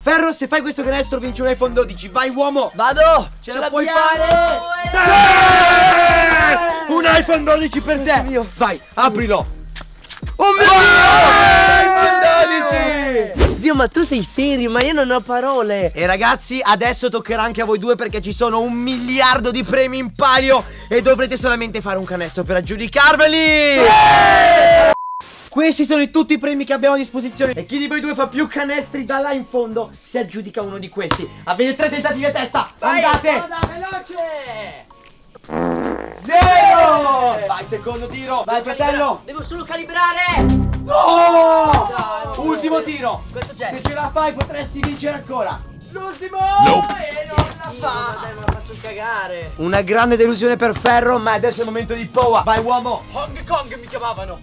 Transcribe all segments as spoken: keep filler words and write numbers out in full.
Ferro, se fai questo canestro vinci un iPhone dodici. Vai uomo. Vado. Ce, ce la puoi fare. Sì! Un iPhone dodici per te. Mio. Vai, aprilo. Un mio iPhone dodici. Zio, ma tu sei serio? Ma io non ho parole. E ragazzi, adesso toccherà anche a voi due, perché ci sono un miliardo di premi in palio e dovrete solamente fare un canestro per aggiudicarveli. Sì! Questi sono tutti i premi che abbiamo a disposizione e chi di voi due fa più canestri da là in fondo si aggiudica uno di questi. Avete tre tentativi a testa. Vai, andate. Vada, veloce. Zero. Vai, secondo tiro. Vai, fratello. Devo solo calibrare. No. Dai, ultimo tiro. Questo c'è. Se ce la fai potresti vincere ancora. L'ultimo. Nope. E non la fa. Dai, me la faccio cagare. Una grande delusione per Ferro, ma adesso è il momento di Powa. Vai, uomo. Hong Kong mi chiamavano.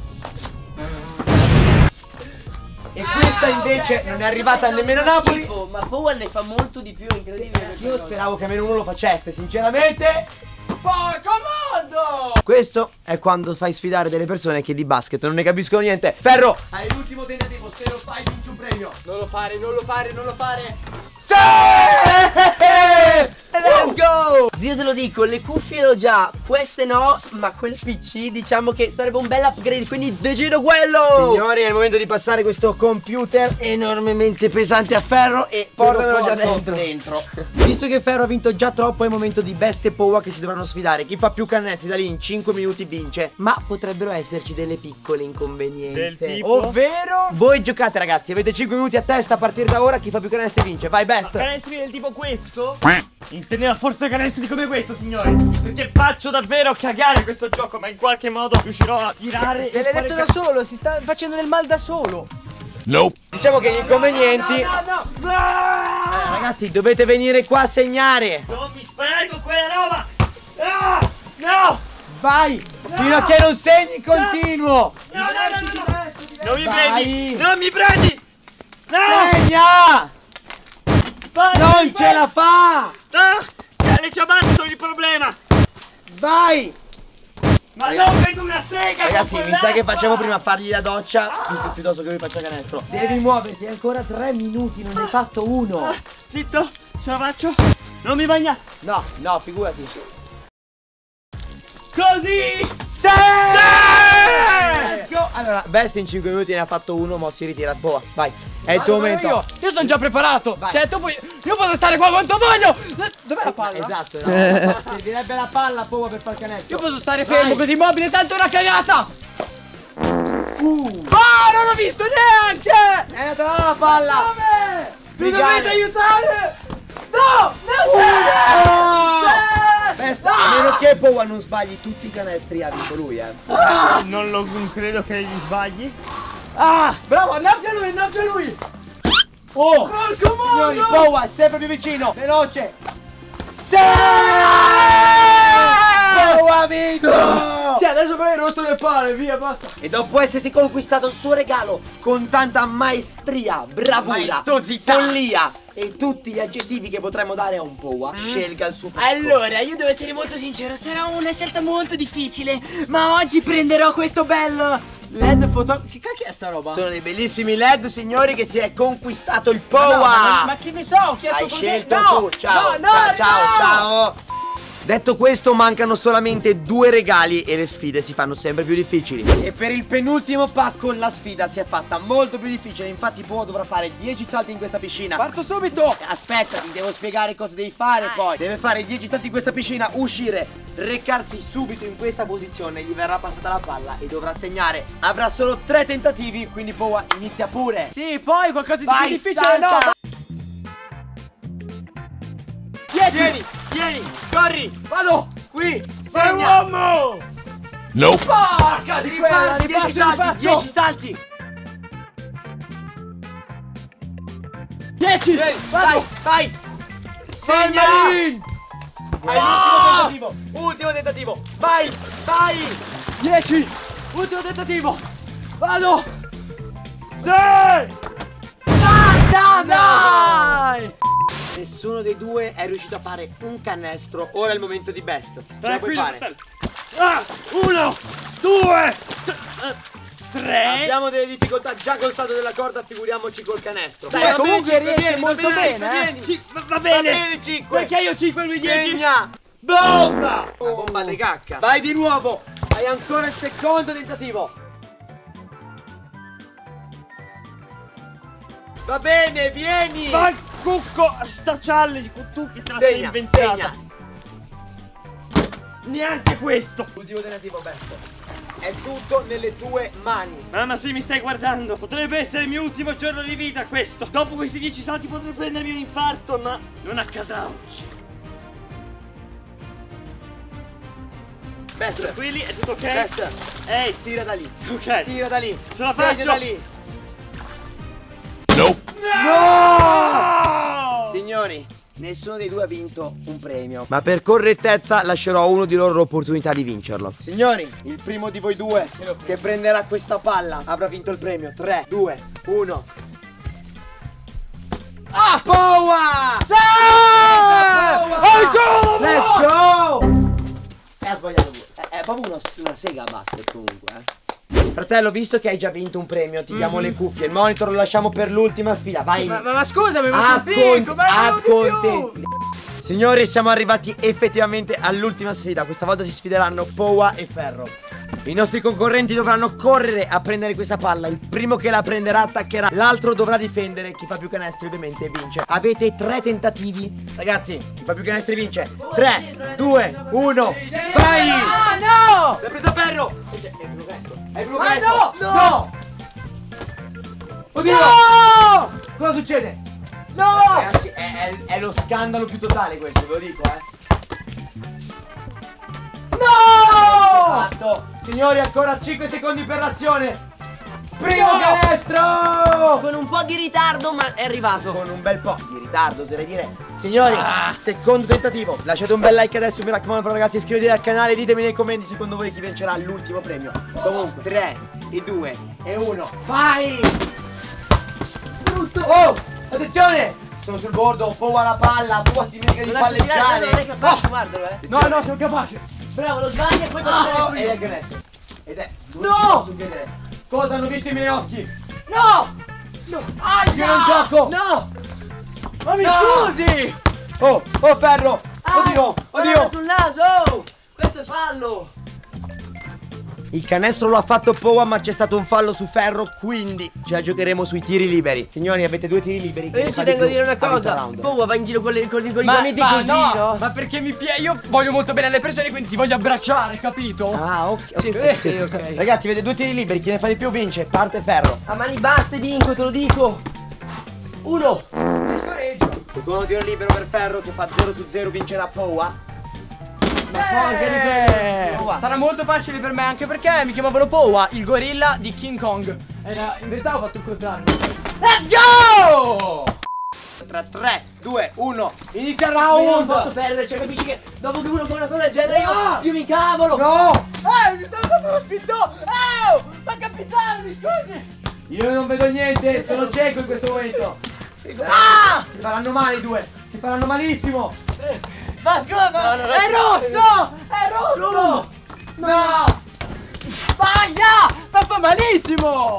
E questa invece okay, non è arrivata nemmeno a Napoli. Tipo, ma Powell ne fa molto di più, incredibile. Io speravo che almeno uno lo facesse, sinceramente. Porco mondo! Questo è quando fai sfidare delle persone che di basket non ne capiscono niente. Ferro, hai l'ultimo tentativo, se lo fai vinci un premio. Non lo fare, non lo fare, non lo fare. Sì! Let's go! Zio, te lo dico, le cuffie l'ho già, queste no, ma quel P C diciamo che sarebbe un bel upgrade, quindi decido quello! Signori, è il momento di passare questo computer enormemente pesante a Ferro e portamelo già dentro. dentro. Visto che Ferro ha vinto già troppo, è il momento di Best e Powa che si dovranno sfidare. Chi fa più canestri da lì in cinque minuti vince. Ma potrebbero esserci delle piccole inconvenienze. Del tipo? Ovvero, voi giocate ragazzi, avete cinque minuti a testa a partire da ora. Chi fa più canestri vince. Vai Best. Ma canestri del tipo questo? Intendeva forse canestri come questo, signori, perché faccio davvero cagare questo gioco, ma in qualche modo riuscirò a tirare. Se l'hai detto da solo, si sta facendo del mal da solo. Nope. Diciamo che gli inconvenienti. No, no, no, no. Eh, ragazzi, dovete venire qua a segnare. Non mi sprego quella roba. Ah, no. Vai, no. Fino a che non segni continuo. No, no, no, no, no. Non mi Vai. prendi. Non mi prendi. No. Segna. Vai, Non vai. ce la fa. No. Le ciabatte sono il problema. Vai. Ma non vedo una sega. Ragazzi, con mi sa che quell'acqua. facciamo prima fargli la doccia piuttosto che lui faccia canestro. Devi muoverti, ancora tre minuti, non ne hai fatto uno. Ah, zitto, ce la faccio. Non mi bagna. No, no, figurati. Così. Sì! Let's go! Allora, Best in cinque minuti ne ha fatto uno, ma si ritira. Boa, vai. È il tuo momento. Io, io sono già preparato. Vai. Cioè, tu puoi, io posso stare qua quanto voglio. Dov'è la palla? Esatto, no. Servirebbe la palla, Powa, per far canestro. Io posso stare Vai. fermo così immobile, tanto è una cagata. Uh. Ah, non ho visto neanche. È andata là la palla. Dove? Mi Brigare. dovete aiutare. No, Uh. no, Best, a meno che Powa non sbagli tutti i canestri, ha vinto lui, eh. Non lo non credo che gli sbagli. Ah, bravo, annaffia lui, annaffia lui. Oh! Porco Signori, mondo. Powa è sempre più vicino, veloce! Sì! Powa ha vinto! Sì, adesso però hai rotto le palle, via, basta. E dopo essersi conquistato il suo regalo con tanta maestria, bravura, Maestosità. follia e tutti gli aggettivi che potremmo dare a un Powa, scelga il suo picco. Allora, io devo essere molto sincero, sarà una scelta molto difficile, ma oggi prenderò questo bello L E D foto... Che cacchio è sta roba? Sono dei bellissimi L E D, signori, che si è conquistato il Powa! Ma, no, ma, ma che ne so, ho chiesto Hai così. scelto No, tu, ciao, no, no, ciao, ciao, no. ciao. Detto questo, mancano solamente due regali e le sfide si fanno sempre più difficili. E per il penultimo pacco la sfida si è fatta molto più difficile. Infatti Powa dovrà fare dieci salti in questa piscina. Parto subito. Aspetta, ti devo spiegare cosa devi fare poi. Deve fare dieci salti in questa piscina, uscire, recarsi subito in questa posizione, gli verrà passata la palla e dovrà segnare. Avrà solo tre tentativi, quindi Powa inizia pure. Sì, poi qualcosa di Vai, più difficile, salta. no? dieci. Vieni, vieni, corri, Vado. qui, Sei segna. uomo! Nope. Porca di quella, Riparti, li dieci faccio, li salti, faccio. dieci salti. dieci. Vieni, Vado. vai, vai. Segna. Hai l'ultimo tentativo, ultimo tentativo. Vai, vai. dieci. Ultimo tentativo. Vado. Sì! Dai, dai. Nessuno dei due è riuscito a fare un canestro. Ora è il momento di Best. Ce la puoi Tranquillo, fare? fratello. Ah, uno, due, tre. Abbiamo delle difficoltà già col salto della corda, figuriamoci col canestro. Dai, va comunque bene, riesce vieni, molto va bene, bene, eh. vieni. Ci- va, va Va bene. bene, cinque. Perché io cinque e lui dieci? Segna. Bomba! Bomba di cacca. Vai di nuovo. Hai ancora il secondo tentativo. Va bene, vieni. Vai cucco, sta challenge, tu che te la sei Segna, inventata. segna. Neanche questo. Ultimo tentativo, Besto. È tutto nelle tue mani. Mamma, se mi stai guardando, potrebbe essere il mio ultimo giorno di vita questo. Dopo questi dieci salti potrei prendermi un infarto, ma non accadrà oggi. Besto, Tranquilli, è tutto ok? Besto, Ehi, tira da lì. ok. Tira da lì. Ce la Segna faccio. da lì. No! Signori, nessuno dei due ha vinto un premio, ma per correttezza lascerò a uno di loro l'opportunità di vincerlo. Signori, il primo di voi due che prenderà questa palla avrà vinto il premio. tre, due, uno. Ah! Powa! Sì! Ancora! Let's go! E ha sbagliato pure. È, è proprio uno- una sega a basket comunque, eh. Fratello, visto che hai già vinto un premio, ti diamo le cuffie. Il monitor lo lasciamo per l'ultima sfida. Vai. Ma, ma, ma scusami, ma Accont- ma di più. accontenti. Signori, siamo arrivati effettivamente all'ultima sfida. Questa volta si sfideranno Powa e Ferro. I nostri concorrenti dovranno correre a prendere questa palla. Il primo che la prenderà attaccherà. L'altro dovrà difendere. Chi fa più canestri ovviamente vince. Avete tre tentativi. Ragazzi, chi fa più canestri vince. tre, due, uno. Vai! Ah, no! L'hai preso Ferro! È il primo canestro. È il primo Ma canestro. no! No! Oddio! No! Cosa succede? No! Ragazzi, è, è- è lo scandalo più totale questo, ve lo dico, eh. No! Fatto. Signori, ancora cinque secondi per l'azione. Primo No! canestro! Con un po' di ritardo, ma è arrivato. Con un bel po' di ritardo, oserei dire. Signori, Ah. secondo tentativo. Lasciate un bel like adesso, mi raccomando, però ragazzi, iscrivetevi al canale, ditemi nei commenti secondo voi chi vincerà l'ultimo premio. Comunque, tre, due e uno. Vai! Brutto! Oh! Attenzione! Sono sul bordo, Powa la palla, Powa si dimentica di Non lascia tirare, palleggiare. non è capace, guardalo, eh. No, no, sono capace. Bravo, lo sbaglia e poi Oh, va ed è il canestro. Ed è. No! Non ci posso credere. Cosa hanno visto i miei occhi? No! No! Aia! Io non gioco! No! Ma mi No! scusi! Oh, oh Ferro! Ah, Oddio, guarda oddio! sul naso! Oh! Questo è fallo! Il canestro lo ha fatto Powa, ma c'è stato un fallo su Ferro, quindi ce la giocheremo sui tiri liberi. Signori, avete due tiri liberi. E io ci tengo a dire una cosa. Boa va in giro con, le, con, i- con i gomiti così, no? Ma perché mi piace? Io voglio molto bene alle persone, quindi ti voglio abbracciare, capito? Ah, ok. Sì, ok. sì, ok. Ragazzi, avete due tiri liberi, chi ne fa di più vince. Parte Ferro. A mani basse vinco, te lo dico! Uno! Scoreggio. Secondo tiro libero per Ferro, se fa zero su zero vincerà Powa. Ma porca di te! Powa. Sarà molto facile per me, anche perché mi chiamavano Powa, il gorilla di King Kong. Era, in verità ho fatto il contrario. Let's go! Tra tre, due, uno, inizia il Io non round! posso perdere, cioè capisci che dopo che uno fa una cosa del genere io, Ah! io mi incavolo! No! Eh, mi stavo dando lo spinto! Oh! Ma capitano, mi scusi! Io non vedo niente, sono cieco in questo momento. Ah! Si faranno male i due, si faranno malissimo. Ma scusa, No, no, no. è rosso! È rosso! No! Sbaglia! Ma fa malissimo!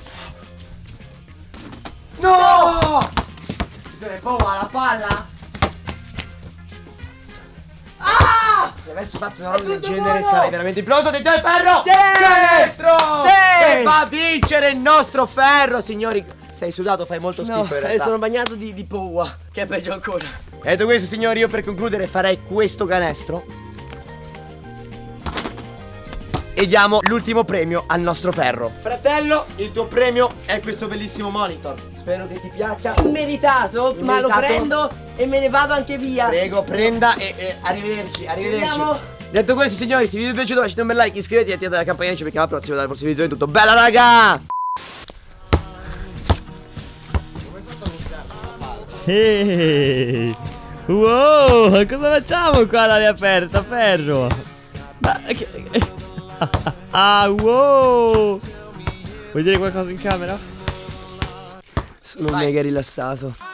No! Attenzione, Powa, la palla. Ah! Se avessi fatto una roba del tutto genere buono! sarei veramente imploso. Attenzione, Ferro! Sì! Canestro! Sì! E fa vincere il nostro Ferro, signori. Sei sudato, fai molto schifo No, in eh, realtà. sono bagnato di, di Powa, che è peggio ancora. E detto questo, signori, io per concludere farei questo canestro e diamo l'ultimo premio al nostro Ferro. Fratello, il tuo premio è questo bellissimo monitor. Spero che ti piaccia. Meritato, ma lo Immeritato. prendo e me ne vado anche via. Prego, prenda e, e arrivederci, arrivederci. Vediamo. Detto questo, signori, se vi è piaciuto lasciate un bel like, iscrivetevi e attivate la campanella perché alla prossima, dal prossimo video è tutto. Bella raga! Ehi! Wow, cosa facciamo qua all'aria aperta, Ferro? Ma che... Ah, wow! Vuoi dire qualcosa in camera? Sono mega rilassato.